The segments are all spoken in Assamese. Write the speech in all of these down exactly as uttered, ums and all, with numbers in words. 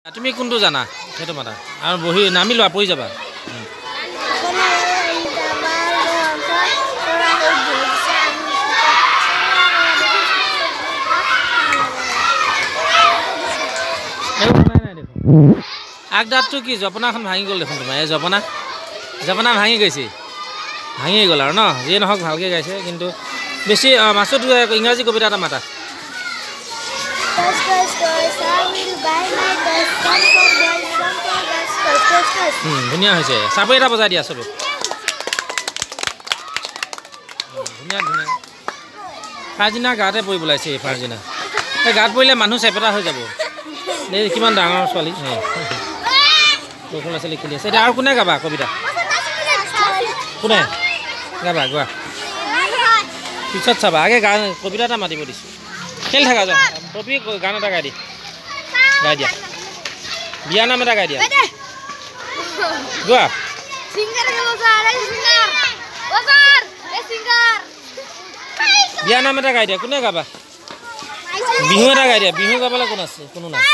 তুমি কোনটো জানা সেইটো মাতা আৰু বহি নামি লোৱা পৰি যাবা আগদাঁতটো কি জপনাখন ভাঙি গ'ল দেখোন তোমাৰ এই জপনা জপনা ভাঙি গৈছে ভাঙি গ'ল আৰু ন যিয়ে নহওক ভালকৈ গাইছে কিন্তু বেছি মাছত ইংৰাজী কবিতা এটা মাতা ধুনীয়া হৈছে চাপৰি এটা বজাই দিয়া চবে ধুনীয়া ধুনীয়া ফাৰ্জিনা গাতে পৰিব ওলাইছে এই ফাৰ্জিনা এই গাত পৰিলে মানুহ চেপেটা হৈ যাব এই কিমান ডাঙৰ ছোৱালী সৰু ল'ৰা ছোৱালী খেলি আছে এতিয়া আৰু কোনে গাবা কবিতা কোনে গাবা গোৱা পিছত চাবা আগে গান কবিতা এটা মাতিব দিছোঁ খেলি থাকা যোৱা পপি গান এটা গাই দি গাই দিয়া বিয়া নাম এটা গাই দিয়া গোৱা বিয়া নাম এটা গাই দিয়া কোনে গাবা বিহু এটা গাই দিয়া বিহু গাবলৈ কোন আছে কোনো নাই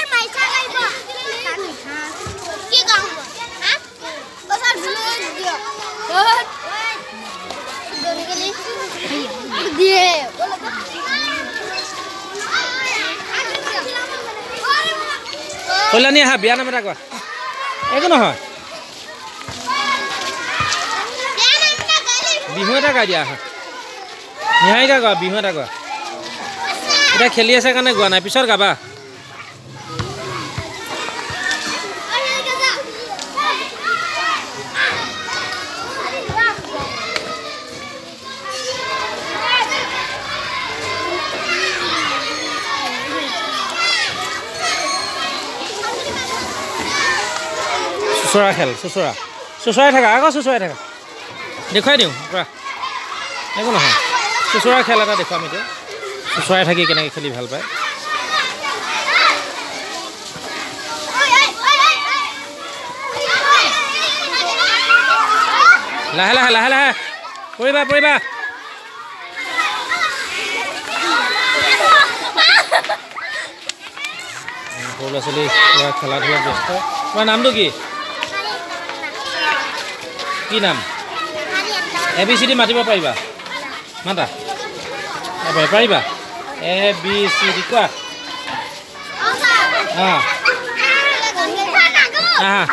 কল্যাণী আহা বিয়া নাম এটা কোৱা একো নহয় বিহু এটা গাই দিয়া আহা নিহাৰিকা গোৱা বিহু এটা গোৱা এতিয়া খেলি আছে কাৰণে গোৱা নাই পিছত গাবা চুচৰা খেল চুচৰা চুচৰাই থাকা আকৌ চুচৰাই থাকা দেখুৱাই দিওঁ পুৰা একো নহয় চুচৰা খেল এটা দেখুৱাম এতিয়া চুচৰাই থাকি কেনেকৈ খেলি ভাল পায় লাহে লাহে লাহে লাহে পৰিবা পৰিবা সৰু ল'ৰা ছোৱালী পুৰা খেলা ধূলাত ব্যস্ত তোমাৰ নামটো কি কি নাম এ বি চি ডি মাতিব পাৰিবা মাতা পাৰিবা এ বি চি ডি কোৱা অঁ হা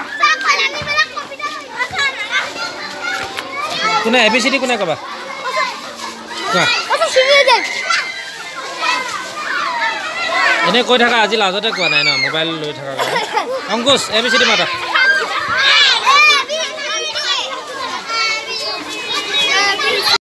কোনে এ বি চি ডি কোনে ক'বা কোৱা এনেই কৈ থাকা আজি লাজতে কোৱা নাই ন মোবাইল লৈ থকা কাৰণে Ankush A B C D মাতা